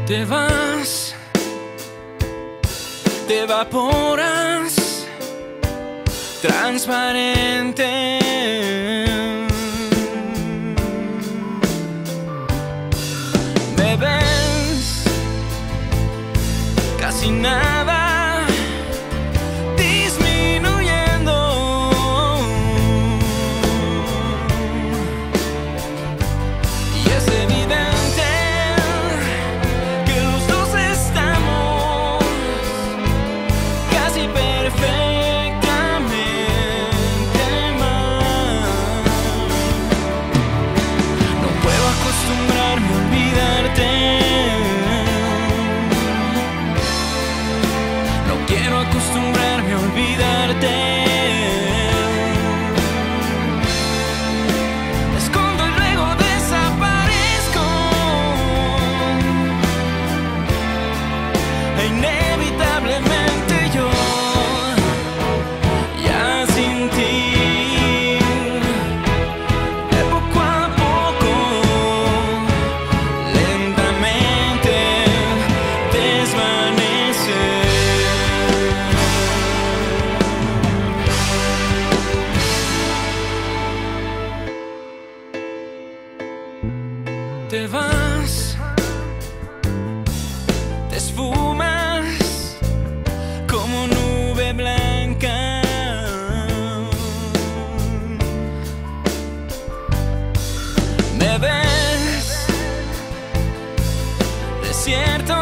Te vas, te evaporas, transparente. Me ves, casi nada, disminuyendo. Y es evidente que los dos estamos casi perfectamente mal. No puedo acostumbrarme a olvidarte. No quiero acostumbrarme a olvidarte. Me escondo y luego desaparezco. E inevitablemente yo, ya sin ti, de poco a poco, lentamente desvanecer. Te vas, te esfumas como nube blanca. Me ves, desierto